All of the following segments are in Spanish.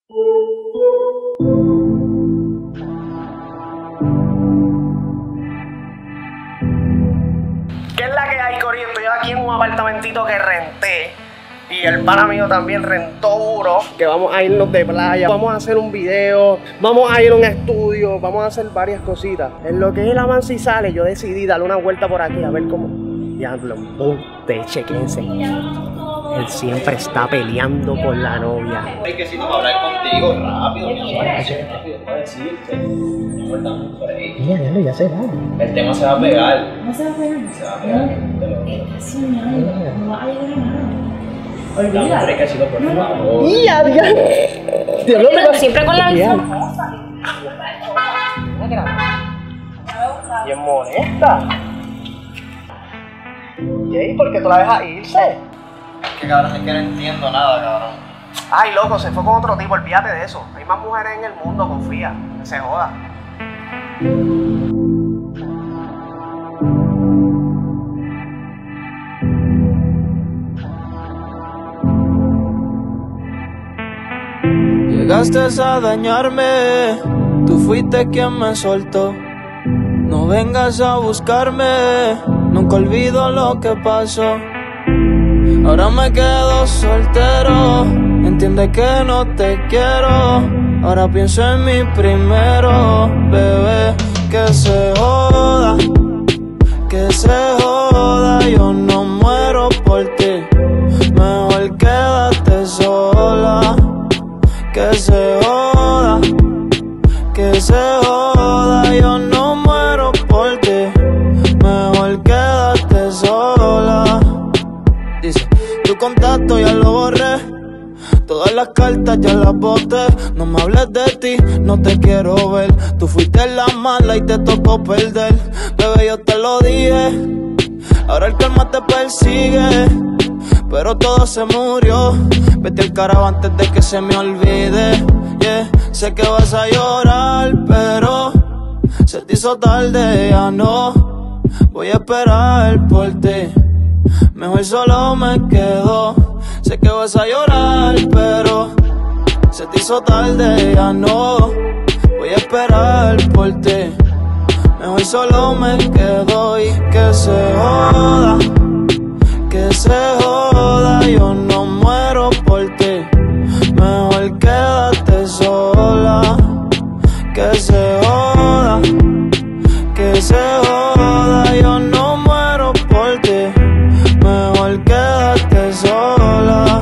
¿Qué es la que hay, corillo? Estoy aquí en un apartamentito que renté. Y el pana mío también rentó uno. Que vamos a irnos de playa. Vamos a hacer un video. Vamos a ir a un estudio. Vamos a hacer varias cositas. En lo que es el avance y sale, yo decidí darle una vuelta por aquí a ver cómo. Diablo, chequense. Él siempre está peleando por la novia. Hay que si no va a hablar contigo rápido, mi amor. Rápido para decirte. Ya se va. El tema se va a pegar. No se va a pegar. Se va a pegar. Estás soñando. No va a llegar a nada. Olvídalo. Hombre, que si lo por favor. Pero siempre con la misma cosa. Bien molesta. Jay, ¿por qué tú la dejas irse? Es que cabrón, es que no entiendo nada, cabrón. Ay, loco, se fue con otro tipo, olvídate de eso. Hay más mujeres en el mundo, confía. Que se joda. Llegaste a dañarme, tú fuiste quien me soltó. No vengas a buscarme, nunca olvido lo que pasó. Ahora me quedo soltero, entiende que no te quiero. Ahora pienso en mí primero, bebé, que se joda, yo no muero por ti. Mejor quédate sola, que se joda, yo no muero por ti. Mejor quédate sola. Dice, tu contacto ya lo borré, todas las cartas ya las boté. No me hables de ti, no te quiero ver. Tú fuiste la mala y te tocó perder. Bebé, yo te lo dije, ahora el karma te persigue. Pero todo se murió, vete al carajo antes de que se me olvide. Yeah, sé que vas a llorar, pero se te hizo tarde, ya no voy a esperar por ti. Mejor solo me quedo. Sé que vas a llorar, pero se te hizo tarde, ya no voy a esperar por ti. Mejor solo me quedo y que se joda, yo no muero por ti. Mejor quédate sola, que se joda, yo no muero por ti. Mejor quédate sola.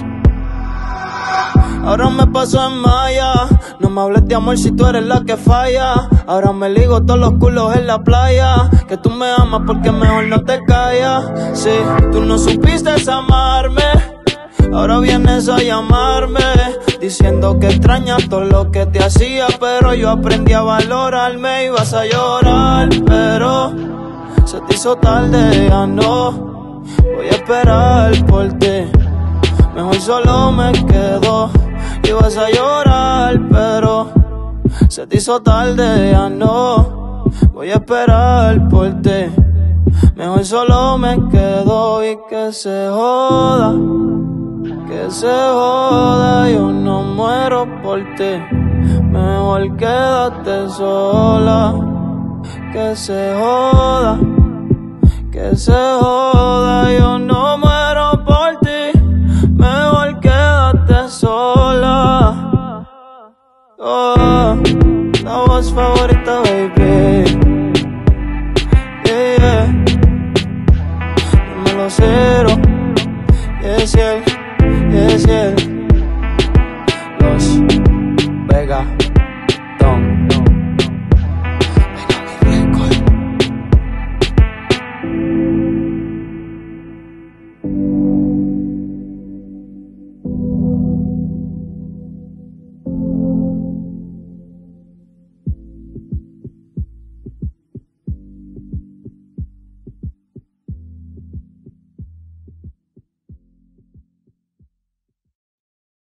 Ahora me paso en malla, no me hables de amor si tú eres la que falla. Ahora me ligo todos los culos en la playa. Que tú me amas porque mejor no te callas. Sí, tú no supiste amarme, ahora vienes a llamarme, diciendo que extrañas todo lo que te hacía. Pero yo aprendí a valorarme y vas a llorar, pero se te hizo tarde, ya no voy a esperar por ti. Mejor solo me quedo y vas a llorar, pero se te hizo tarde, ya no voy a esperar por ti. Mejor solo me quedo y que se joda, yo no muero por ti. Mejor quédate sola, que se joda, yo no muero por ti. Mejor quédate sola. Oh, la voz favorita, baby. Yeah, dímelo cero. Yes, yeah. Los Vega.